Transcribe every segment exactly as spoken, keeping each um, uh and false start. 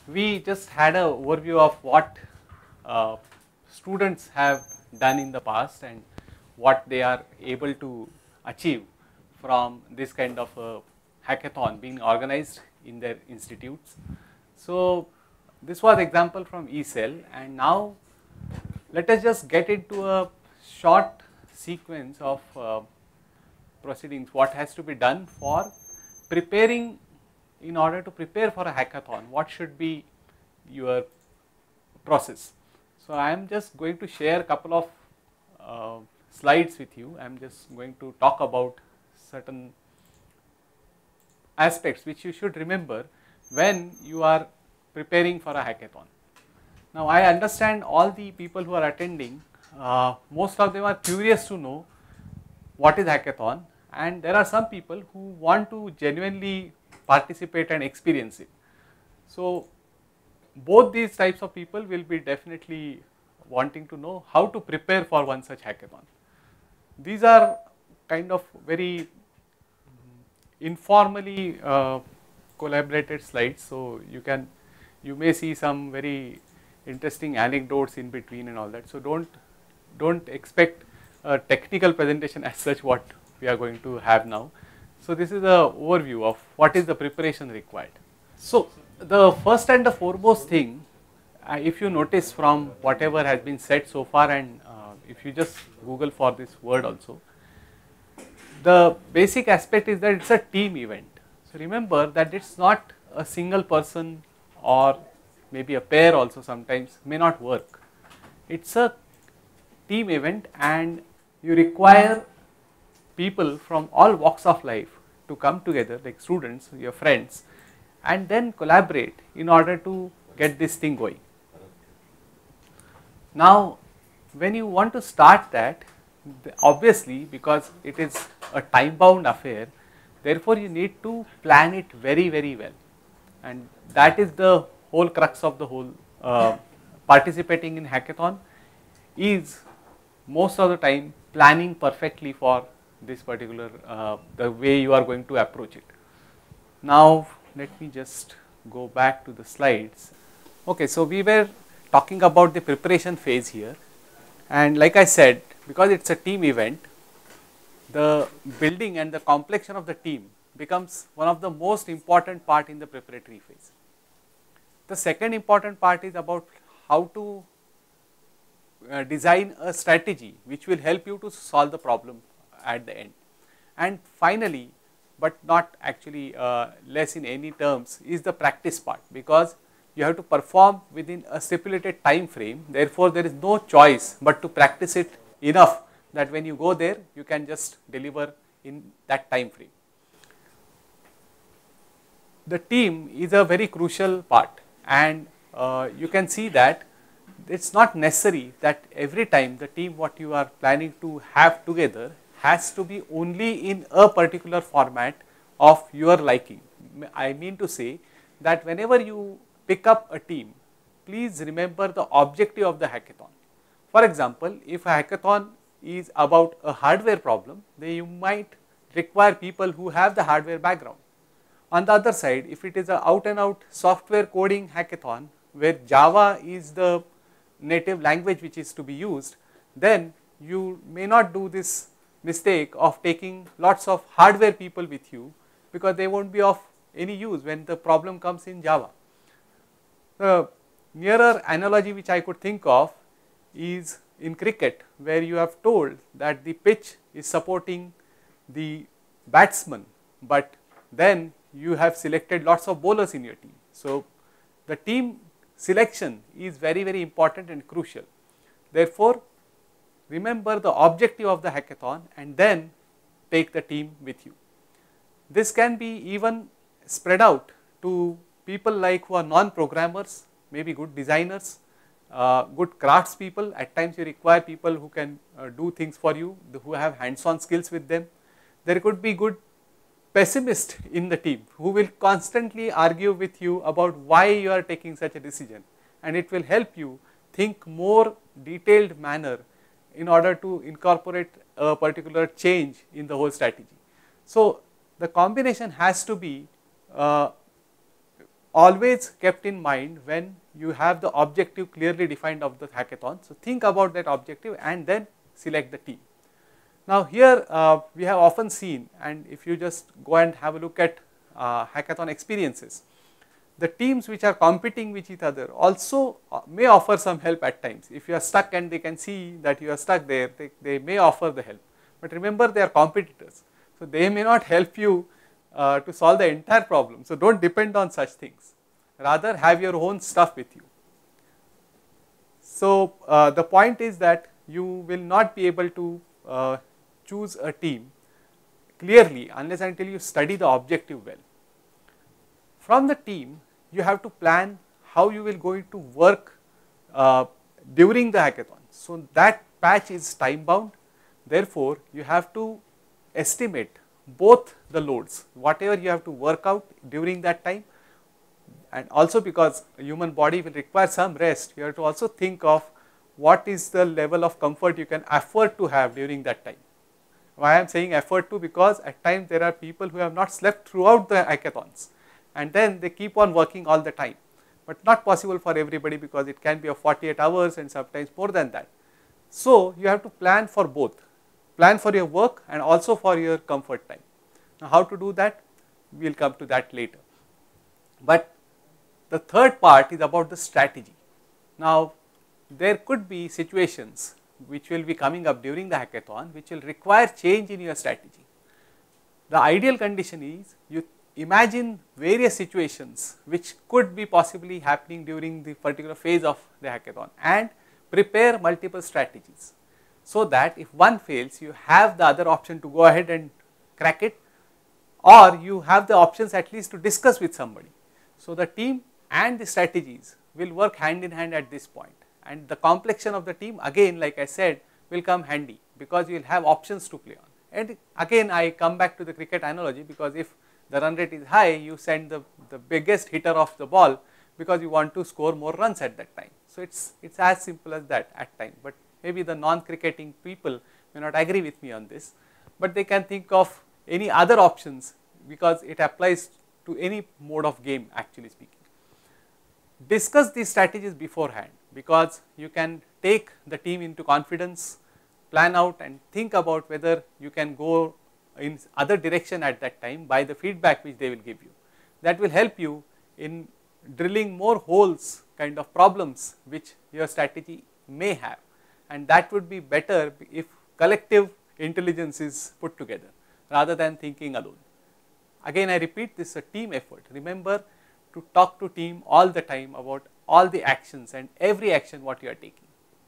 we just had an overview of what uh, students have done in the past and what they are able to achieve from this kind of a hackathon being organized in their institutes. So this was example from E cell, and now let us just get into a short sequence of uh, proceedings, what has to be done for preparing, in order to prepare for a hackathon, what should be your process. So I am just going to share a couple of uh, slides with you. I am just going to talk about certain aspects which you should remember when you are preparing for a hackathon. Now I understand all the people who are attending, uh, most of them are curious to know what is hackathon, and there are some people who want to genuinely participate and experience it. So both these types of people will be definitely wanting to know how to prepare for one such hackathon. These are kind of very informally uh, collaborated slides, so you can, you may see some very interesting anecdotes in between and all that. So don't don't expect a technical presentation as such what we are going to have now. So this is an overview of what is the preparation required. So the first and the foremost thing, uh, if you notice from whatever has been said so far, and uh, if you just Google for this word also, the basic aspect is that it's a team event. So remember that it's not a single person, or maybe a pair also sometimes may not work. It's a team event, and you require people from all walks of life to come together, like students, your friends, and then collaborate in order to get this thing going. Now when you want to start that, obviously because it is a time bound affair, therefore you need to plan it very very well, and that is the whole crux of the whole uh, participating in hackathon, is most of the time planning perfectly for this particular uh, the way you are going to approach it. Now let me just go back to the slides. Okay, so we were talking about the preparation phase here, and like I said, because it's a team event, the building and the complexion of the team becomes one of the most important part in the preparatory phase. The second important part is about how to uh, design a strategy which will help you to solve the problem at the end. And finally, but not actually uh, less in any terms, is the practice part, because you have to perform within a stipulated time frame. Therefore there is no choice but to practice it enough that when you go there you can just deliver in that time frame. The team is a very crucial part, and uh, you can see that it's not necessary that every time the team what you are planning to have together has to be only in a particular format of your liking. I mean to say that whenever you pick up a team, please remember the objective of the hackathon. For example, if a hackathon is about a hardware problem, then you might require people who have the hardware background. On the other side, if it is a out and out software coding hackathon where Java is the native language which is to be used, then you may not do this mistake of taking lots of hardware people with you, because they won't be of any use when the problem comes in Java. The nearer analogy which I could think of is in cricket, where you have told that the pitch is supporting the batsman, but then you have selected lots of bowlers in your team. So the team selection is very very important and crucial. Therefore remember the objective of the hackathon and then take the team with you. This can be even spread out to people like who are non-programmers, maybe good designers, uh, good crafts people. At times you require people who can uh, do things for you, who have hands-on skills with them. There could be good pessimists in the team who will constantly argue with you about why you are taking such a decision, and it will help you think more detailed manner in order to incorporate a particular change in the whole strategy. So the combination has to be uh, always kept in mind when you have the objective clearly defined of the hackathon. So, think about that objective and then select the team. Now, here uh, we have often seen, and if you just go and have a look at uh, hackathon experiences, the teams which are competing with each other also may offer some help at times. If you are stuck and they can see that you are stuck there, they, they may offer the help. But remember, they are competitors. So, they may not help you uh, to solve the entire problem. So, do not depend on such things. Rather, have your own stuff with you. So, uh, the point is that you will not be able to uh, choose a team clearly unless until you study the objective well. From the team, you have to plan how you will going to work uh, during the hackathon. So, that patch is time bound. Therefore, you have to estimate both the loads, whatever you have to work out during that time, and also because a human body will require some rest, you have to also think of what is the level of comfort you can afford to have during that time. Why I am saying afford to, because at times there are people who have not slept throughout the hackathons and then they keep on working all the time, but not possible for everybody because it can be of forty-eight hours and sometimes more than that. So, you have to plan for both, plan for your work and also for your comfort time. Now, how to do that? We will come to that later. But the third part is about the strategy. Now, there could be situations which will be coming up during the hackathon which will require change in your strategy. The ideal condition is you imagine various situations which could be possibly happening during the particular phase of the hackathon and prepare multiple strategies, so that if one fails, you have the other option to go ahead and crack it, or you have the options at least to discuss with somebody. So, the team and the strategies will work hand in hand at this point, and the complexion of the team again, like I said, will come handy because you will have options to play on. And again I come back to the cricket analogy, because if the run rate is high, you send the, the biggest hitter of the ball because you want to score more runs at that time. So, it is it's as simple as that at time, but maybe the non-cricketing people may not agree with me on this, but they can think of any other options because it applies to any mode of game, actually speaking. Discuss these strategies beforehand, because you can take the team into confidence, plan out and think about whether you can go in other direction at that time by the feedback which they will give you. That will help you in drilling more holes kind of problems which your strategy may have, and that would be better if collective intelligence is put together rather than thinking alone. Again I repeat, this is a team effort. Remember to talk to team all the time about all the actions and every action what you are taking.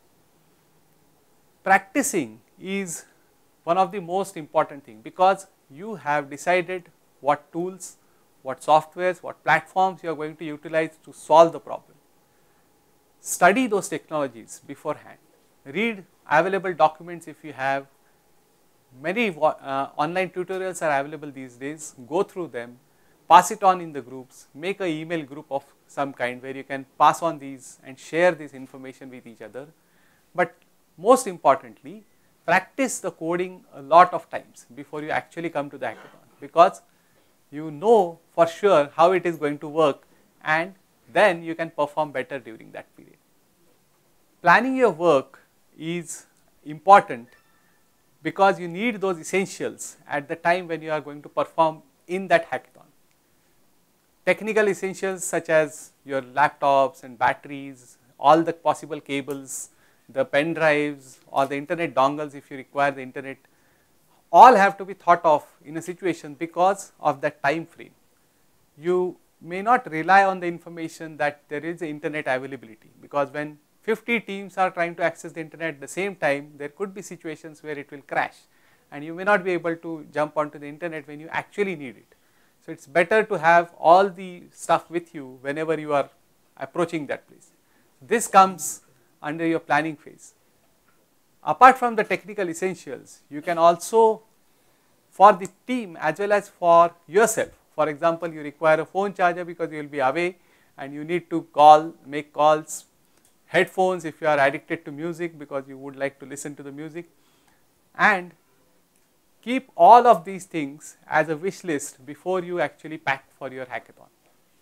Practicing is one of the most important thing, because you have decided what tools, what softwares, what platforms you are going to utilize to solve the problem. Study those technologies beforehand, read available documents if you have. Many uh, online tutorials are available these days, go through them, pass it on in the groups, make a email group of some kind where you can pass on these and share this information with each other. But most importantly, practice the coding a lot of times before you actually come to the hackathon, because you know for sure how it is going to work and then you can perform better during that period. Planning your work is important because you need those essentials at the time when you are going to perform in that hackathon. Technical essentials such as your laptops and batteries, all the possible cables, the pen drives or the internet dongles if you require the internet, all have to be thought of in a situation because of that time frame. You may not rely on the information that there is internet availability, because when fifty teams are trying to access the internet at the same time, there could be situations where it will crash and you may not be able to jump onto the internet when you actually need it. So, it is better to have all the stuff with you whenever you are approaching that place. This comes under your planning phase. Apart from the technical essentials, you can also, for the team as well as for yourself, for example, you require a phone charger because you will be away and you need to call, make calls, headphones if you are addicted to music because you would like to listen to the music, and keep all of these things as a wish list before you actually pack for your hackathon.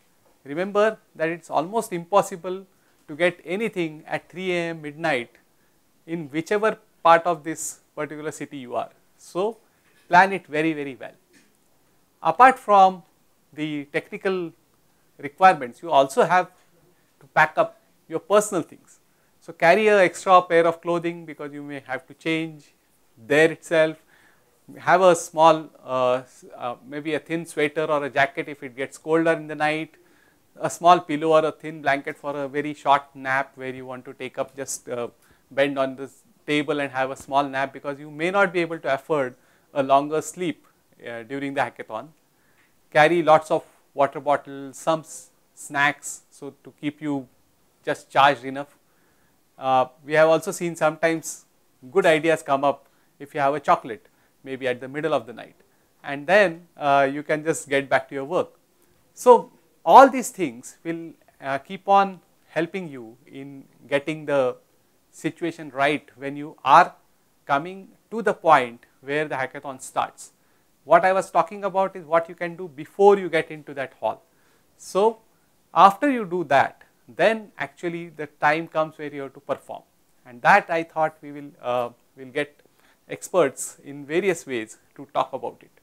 remember that it is almost impossible to get anything at three A M midnight in whichever part of this particular city you are. So, plan it very very well. Apart from the technical requirements, you also have to pack up your personal things. So, carry an extra pair of clothing because you may have to change there itself. Have a small uh, uh, maybe a thin sweater or a jacket if it gets colder in the night, a small pillow or a thin blanket for a very short nap where you want to take up, just uh, bend on this table and have a small nap, because you may not be able to afford a longer sleep uh, during the hackathon. Carry lots of water bottles, some snacks, so to keep you just charged enough. Uh, we have also seen sometimes good ideas come up if you have a chocolate maybe at the middle of the night, and then uh, you can just get back to your work. So, all these things will uh, keep on helping you in getting the situation right when you are coming to the point where the hackathon starts. What I was talking about is what you can do before you get into that hall. So, after you do that, then actually the time comes where you have to perform, and that I thought we will uh, will get experts in various ways to talk about it.